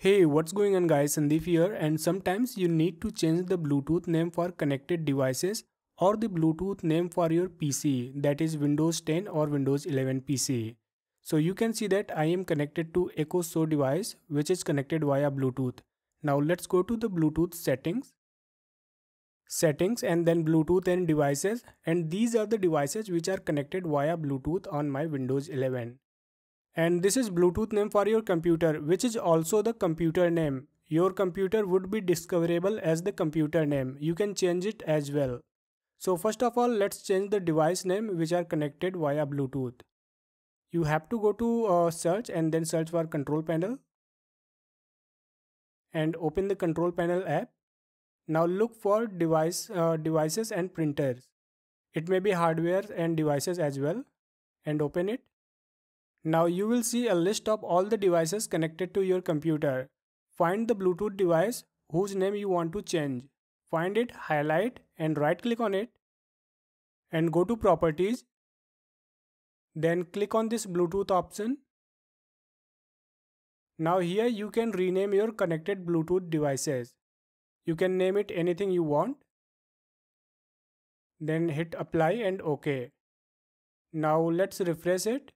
Hey, what's going on guys, Sandeep here, and sometimes you need to change the Bluetooth name for connected devices or the Bluetooth name for your PC, that is Windows 10 or Windows 11 PC. So you can see that I am connected to Echo Show device which is connected via Bluetooth. Now let's go to the Bluetooth settings and then Bluetooth and devices, and these are the devices which are connected via Bluetooth on my Windows 11. And this is Bluetooth name for your computer, which is also the computer name. Your computer would be discoverable as the computer name. You can change it as well. So first of all, let's change the device name which are connected via Bluetooth. You have to go to search and then search for control panel and open the control panel app. Now look for devices and printers. It may be hardware and devices as well, and open it. Now you will see a list of all the devices connected to your computer. Find the Bluetooth device whose name you want to change. Find it, highlight and right click on it and go to properties. Then click on this Bluetooth option. Now here you can rename your connected Bluetooth devices. You can name it anything you want. Then hit apply and OK. Now let's refresh it.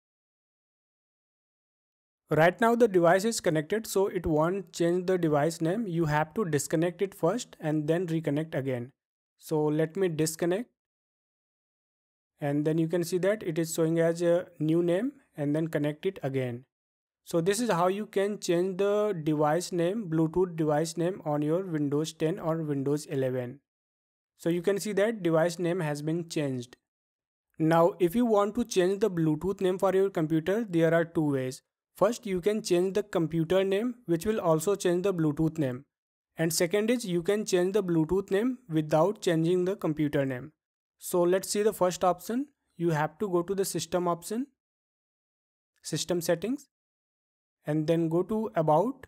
Right now the device is connected, so it won't change the device name. You have to disconnect it first and then reconnect again. So let me disconnect. And then you can see that it is showing as a new name and then connect it again. So this is how you can change the device name, Bluetooth device name on your Windows 10 or Windows 11. So you can see that device name has been changed. Now if you want to change the Bluetooth name for your computer, there are two ways. First, you can change the computer name, which will also change the Bluetooth name. And second is you can change the Bluetooth name without changing the computer name. So let's see the first option. You have to go to the system option, system settings, and then go to about.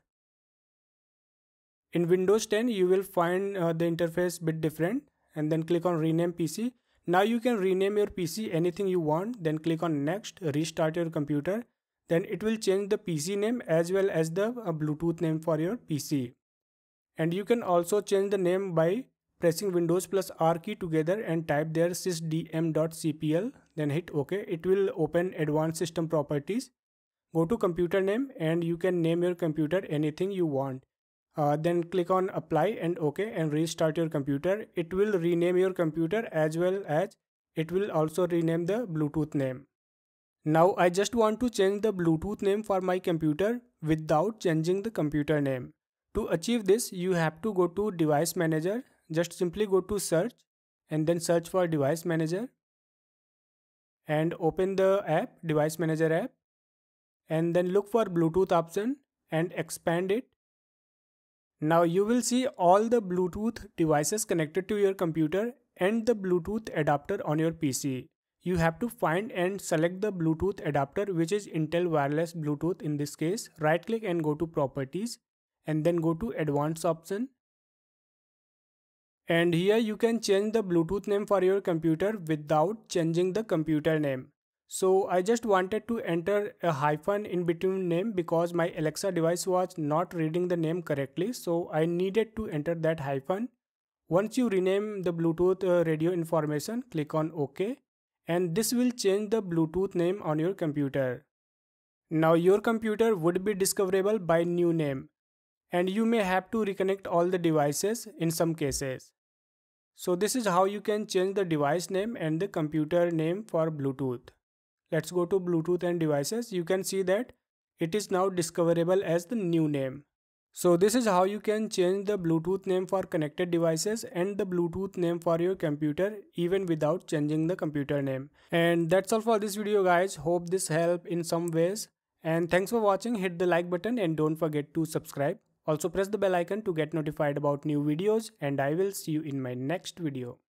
In Windows 10, you will find the interface bit different, and then click on rename PC. Now you can rename your PC anything you want, then click on next, restart your computer. Then it will change the PC name as well as the Bluetooth name for your PC. And you can also change the name by pressing Windows plus R key together and type there sysdm.cpl, then hit OK. It will open advanced system properties. Go to computer name and you can name your computer anything you want. Then click on apply and OK and restart your computer. It will rename your computer as well as it will also rename the Bluetooth name. Now I just want to change the Bluetooth name for my computer without changing the computer name. To achieve this, you have to go to Device Manager. Just simply go to search and then search for Device Manager and open the app, Device Manager app, and then look for Bluetooth option and expand it. Now you will see all the Bluetooth devices connected to your computer and the Bluetooth adapter on your PC. You have to find and select the Bluetooth adapter, which is Intel wireless Bluetooth in this case. Right click and go to properties and then go to advanced option. And here you can change the Bluetooth name for your computer without changing the computer name. So I just wanted to enter a hyphen in between name because my Alexa device was not reading the name correctly. So I needed to enter that hyphen. Once you rename the Bluetooth radio information, click on OK. And this will change the Bluetooth name on your computer. Now your computer would be discoverable by new name, and you may have to reconnect all the devices in some cases. So this is how you can change the device name and the computer name for Bluetooth. Let's go to Bluetooth and devices. You can see that it is now discoverable as the new name. So this is how you can change the Bluetooth name for connected devices and the Bluetooth name for your computer even without changing the computer name. And that's all for this video guys. Hope this helped in some ways. And thanks for watching. Hit the like button and don't forget to subscribe. Also press the bell icon to get notified about new videos, and I will see you in my next video.